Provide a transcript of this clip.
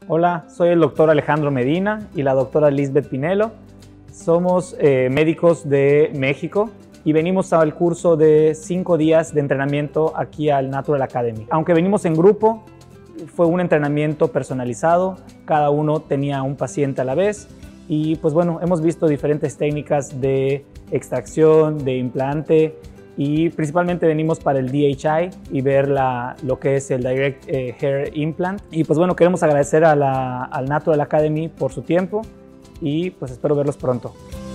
Hola, soy el doctor Alejandro Medina y la doctora Lizbeth Pinelo. Somos médicos de México y venimos al curso de 5 días de entrenamiento aquí al Natural Academy. Aunque venimos en grupo, fue un entrenamiento personalizado, cada uno tenía un paciente a la vez y pues bueno, hemos visto diferentes técnicas de extracción, de implante y principalmente venimos para el DHI y ver lo que es el Direct Hair Implant. Y pues bueno, queremos agradecer al Natural Academy por su tiempo y pues espero verlos pronto.